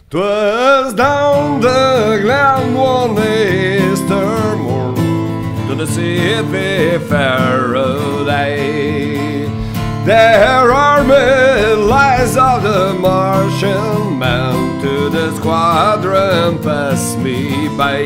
'Twas down the glen one Easter morn to the city Faraday. There army lies of the Martian man to the squadron pass me by.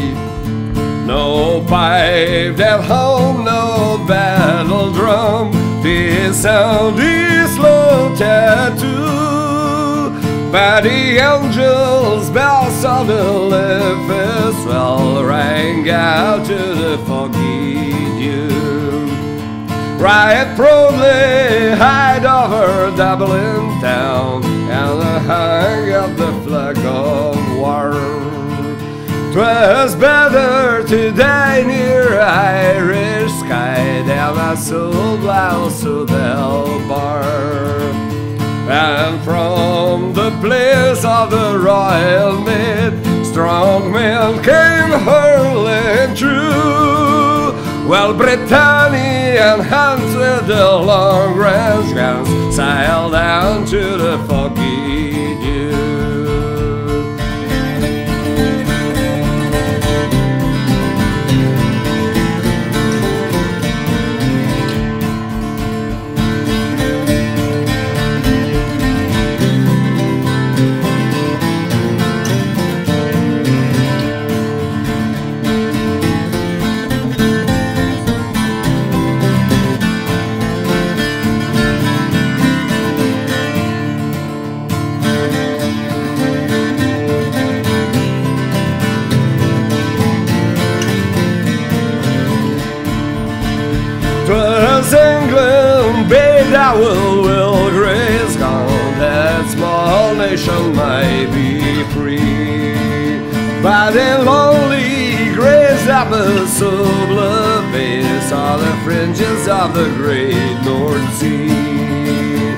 No pipe at home, no battle drum, this sound is slow tattoo. But the angels' bells of the leafs well rang out to the foggy dew. Right proudly hide over Dublin town and hang up the flag of war. 'Twas better to die near Irish sky than a soul blouse to the bar. And from the place of the royal maid, strong men came hurling through. Well, Britannia and Hans with the long range guns sailed down to the foggy dew. Twas England bade our will grace gone, that small nation might be free. But in lonely grace episode base are the fringes of the great North Sea.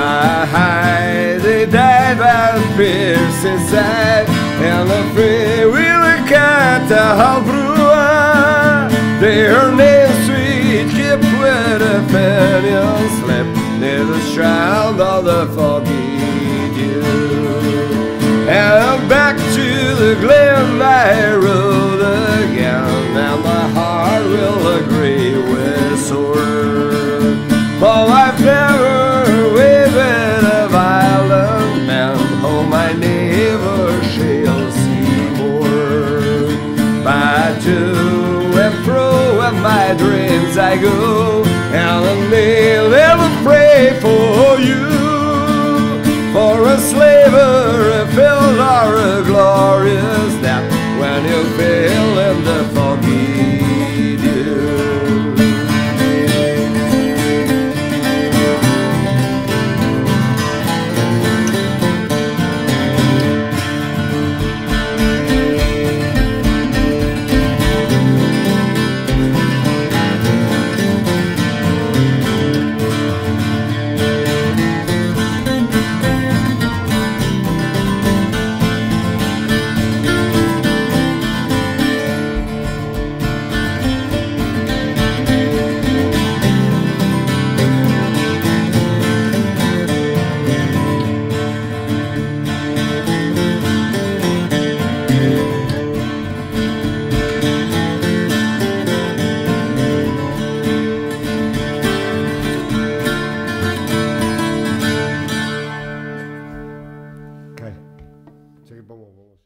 By they died by fierce inside, and the free will cat help brewer. Their names sweet keep with a finial slip near the shroud of the foggy dew. And back to the glen I rode again, and my heart will agree with sword. For I've never waved a violent man, oh my neighbor shall see more. But to and fro in my dreams I go, and I may never pray for you. For a slaver filled or a glorious death when you feel in the foggy dew. Vamos.